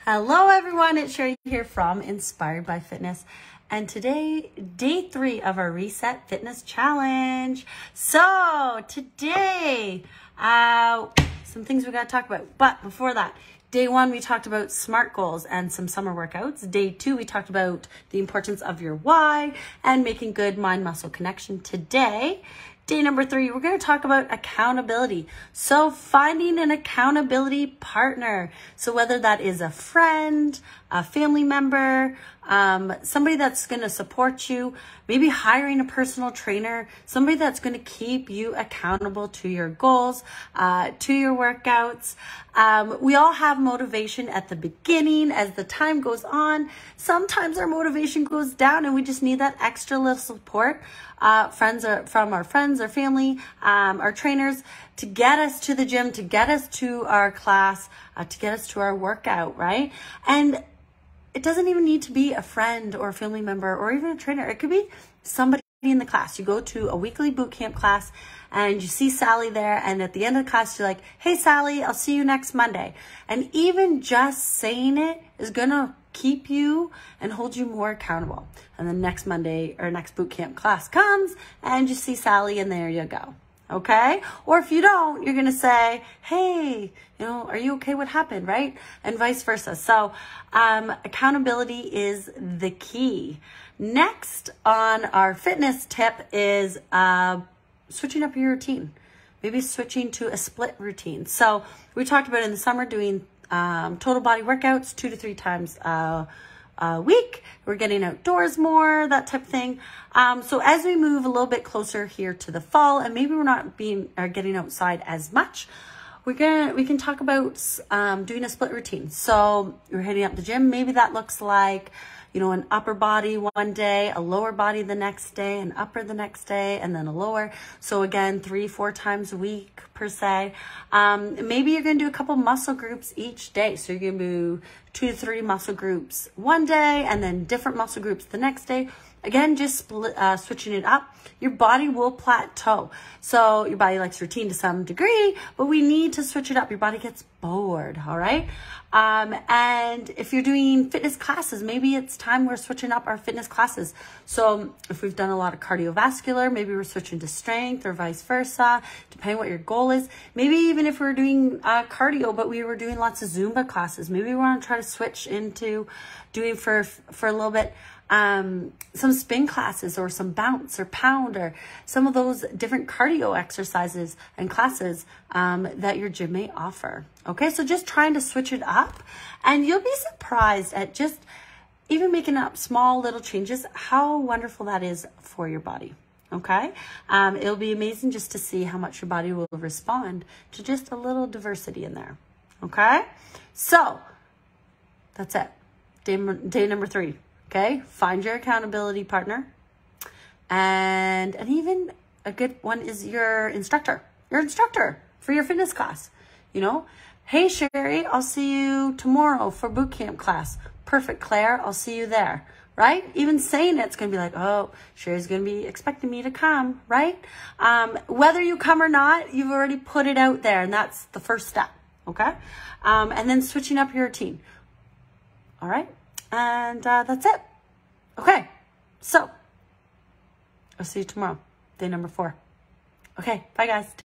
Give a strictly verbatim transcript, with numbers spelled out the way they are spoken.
Hello everyone, it's Sherry here from Inspired by Fitness, and today, day three of our Reset Fitness Challenge. So today, uh, some things we gotta talk about, but before that, day one, we talked about SMART goals and some summer workouts. Day two, we talked about the importance of your why and making good mind-muscle connection. Today, day number three, we're going to talk about accountability. So finding an accountability partner. So whether that is a friend, a family member, um, somebody that's going to support you, maybe hiring a personal trainer, somebody that's going to keep you accountable to your goals, uh, to your workouts. Um, we all have motivation at the beginning. As the time goes on, sometimes our motivation goes down and we just need that extra little support. Uh, friends are from our friends, our family, um, our trainers to get us to the gym, to get us to our class, uh, to get us to our workout, right? And it doesn't even need to be a friend or a family member or even a trainer. It could be somebody in the class. You go to a weekly boot camp class and you see Sally there, and at the end of the class, you're like, hey, Sally, I'll see you next Monday. And even just saying it is going to keep you and hold you more accountable. And then next Monday or next boot camp class comes and you see Sally, and there you go. Okay? Or if you don't, you're going to say, hey, you know, are you okay? What happened? Right? And vice versa. So, um, accountability is the key. Next on our fitness tip is, uh, switching up your routine. Maybe switching to a split routine. So we talked about in the summer doing, um, total body workouts two to three times, uh, a week. We're getting outdoors more, that type of thing. Um, so as we move a little bit closer here to the fall, and maybe we're not being or getting outside as much, we're gonna we can talk about um, doing a split routine. So you're hitting up the gym. Maybe that looks like, you know, an upper body one day, a lower body the next day, an upper the next day, and then a lower. So again, three, four times a week per se. Um, maybe you're going to do a couple muscle groups each day. So you're going to do two to three muscle groups one day and then different muscle groups the next day. Again, just split, uh, switching it up. Your body will plateau. So your body likes routine to some degree, but we need to switch it up. Your body gets bored, all right? Um, and if you're doing fitness classes, maybe it's time we're switching up our fitness classes. So if we've done a lot of cardiovascular, maybe we're switching to strength or vice versa, depending what your goal is. Maybe even if we're doing uh, cardio, but we were doing lots of Zumba classes, maybe we want to try to switch into doing for, for a little bit um, some spin classes or some bounce or pound or some of those different cardio exercises and classes um, that your gym may offer. Okay, so just trying to switch it up, and you'll be surprised at just even making up small little changes, how wonderful that is for your body. Okay, um, it'll be amazing just to see how much your body will respond to just a little diversity in there. Okay, so that's it. Day, day number three. Okay, find your accountability partner, and and even a good one is your instructor. Your instructor for your fitness class. You know, hey Sherry, I'll see you tomorrow for boot camp class. Perfect, Claire, I'll see you there. Right? Even saying it's going to be like, oh, Sherry's going to be expecting me to come, right? Um, whether you come or not, you've already put it out there, and that's the first step, okay? Um, and then switching up your routine. All right? And uh, that's it. Okay, so I'll see you tomorrow, day number four. Okay, bye guys.